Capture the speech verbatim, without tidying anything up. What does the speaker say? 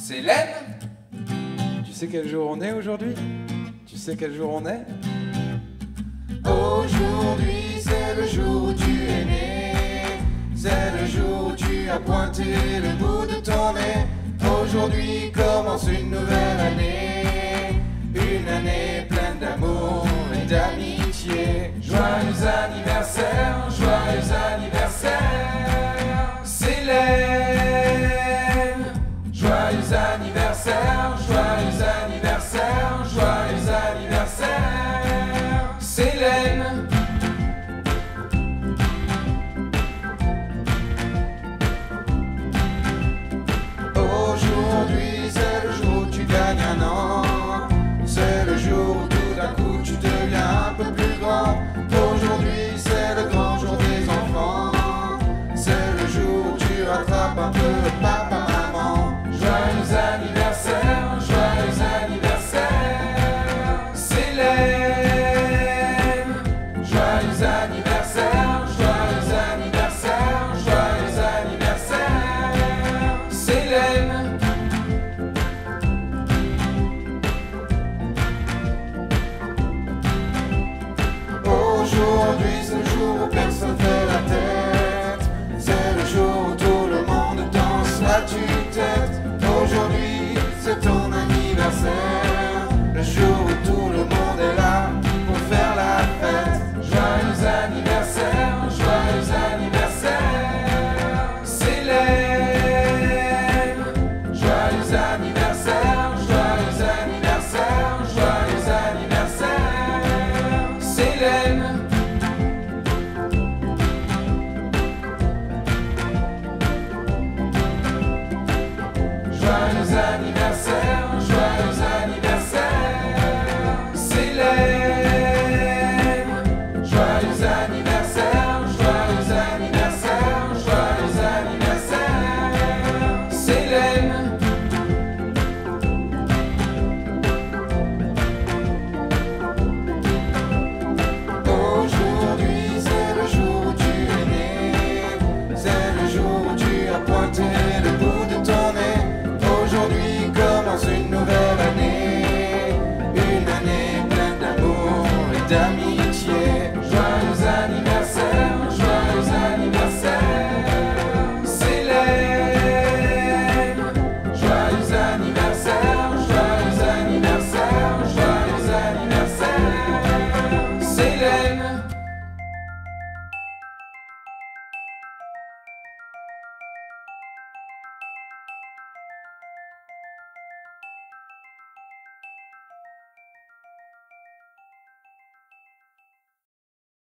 Célène, Tu sais quel jour on est aujourd'hui? Tu sais quel jour on est? aujourd'hui c'est le jour où tu es né. C'est le jour où tu as pointé le bout de ton nez. Aujourd'hui commence une nouvelle année. Une année pleine d'amour et d'amitié. Joyeux anniversaire, joyeux anniversaire, Célène. Joyeux anniversaire, joyeux anniversaire, joyeux anniversaire, Célène. Aujourd'hui c'est le jour où tu gagnes un an. C'est le jour où tout d'un coup tu deviens un peu plus grand. Aujourd'hui c'est le grand jour des enfants. C'est le jour où tu rattrapes un peu papa, maman. Joyeux anniversaire, joyeux anniversaire, Célène. Joyeux anniversaire, joyeux anniversaire, joyeux anniversaire, Célène. Aujourd'hui c'est le jour où personne fait la tête. C'est le jour où tout le monde danse la tue-tête. Aujourd'hui c'est ton anniversaire. Le jour où tout le monde est là pour faire la fête. Joyeux anniversaire, joyeux anniversaire, Célène. Joyeux anniversaire, joyeux anniversaire, joyeux anniversaire, Célène. Joyeux